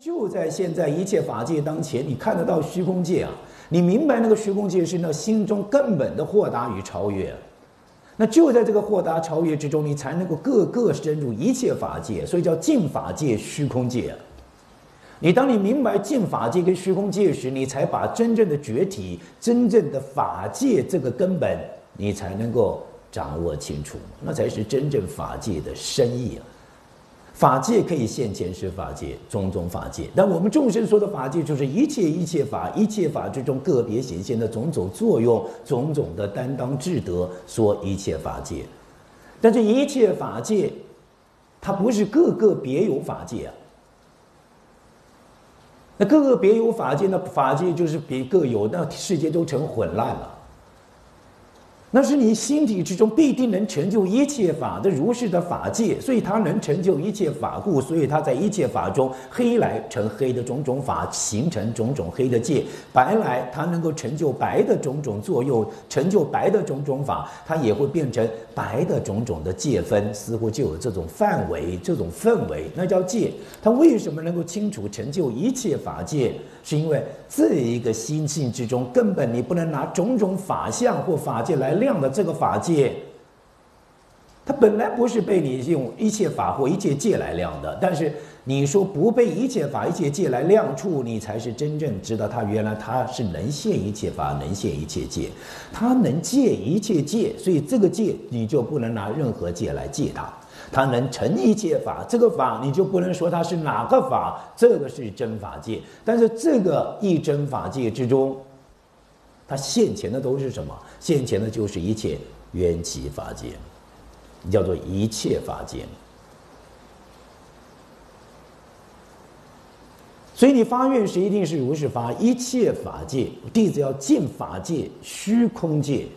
就在现在一切法界当前，你看得到虚空界啊，你明白那个虚空界是那心中根本的豁达与超越。那就在这个豁达超越之中，你才能够个个深入一切法界，所以叫净法界、虚空界。当你明白净法界跟虚空界时，你才把真正的觉体、真正的法界这个根本，你才能够掌握清楚，那才是真正法界的深意啊。法界可以现前是法界，种种法界，但我们众生说的法界，就是一切法，一切法之中个别显现的种种作用、种种的担当智德，说一切法界。但是一切法界，它不是个个别有法界啊。那个个别有法界，那法界就是别各有，那世界都成混乱了。那是你心体之中必定能成就一切法的如是的法界，所以它能成就一切法故，所以它在一切法中黑来成黑的种种法，形成种种黑的界；白来它能够成就白的种种作用，成就白的种种法，它也会变成白的种种的界分，似乎就有这种范围、这种氛围，那叫界。它为什么能够清楚成就一切法界？是因为这一个心性之中，根本你不能拿种种法相或法界来量的这个法界，它本来不是被你用一切法或一切界来量的。但是你说不被一切法、一切界来量处，你才是真正知道它原来它是能现一切法，能现一切界，它能借一切界，所以这个界你就不能拿任何界来借它。它能成一切法，这个法你就不能说它是哪个法，这个是真法界。但是这个一真法界之中，它现前的都是什么？现前的就是一切缘起法界，叫做一切法界。所以你发愿时一定是如是发，一切法界，弟子要尽法界、虚空界。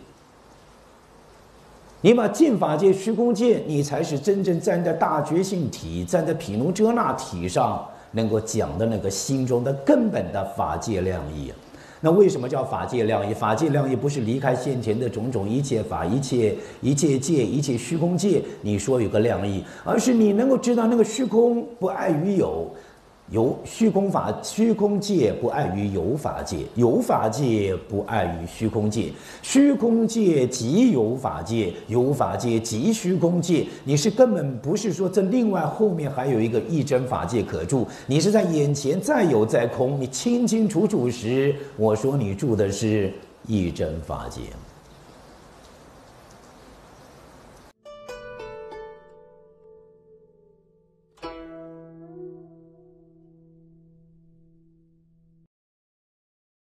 你把净法界、虚空界，你才是真正站在大觉性体、站在毗卢遮那体上，能够讲的那个心中的根本的法界量义。那为什么叫法界量义？法界量义不是离开现前的种种一切法、一切界、一切虚空界，你说有个量义，而是你能够知道那个虚空不碍于有虚空法、虚空界不碍于有法界，有法界不碍于虚空界，虚空界即有法界，有法界即虚空界。你是根本不是说这另外后面还有一个一真法界可住，你是在眼前再有再空，你清清楚楚时，我说你住的是一真法界。